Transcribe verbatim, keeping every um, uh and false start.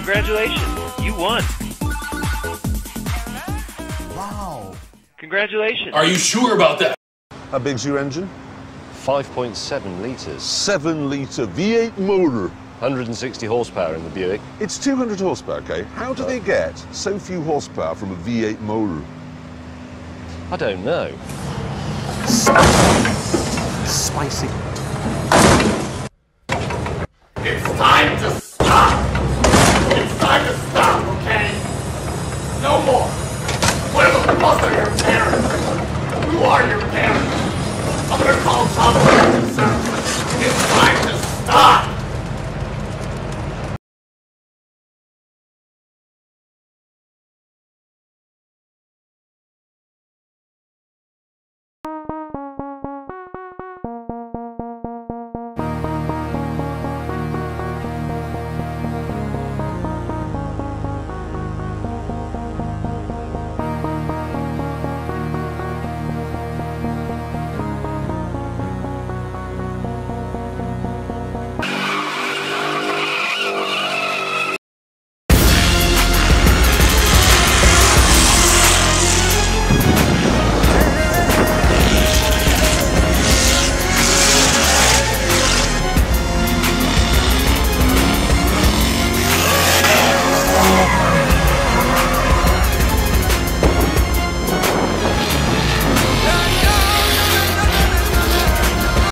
Congratulations, you won. Wow. Congratulations. Are you sure about that? How big's your engine? five point seven litres. Seven litre V eight motor. one hundred sixty horsepower in the Buick. It's two hundred horsepower, okay? How do they get so few horsepower from a V eight motor? I don't know. Spicy. It's time to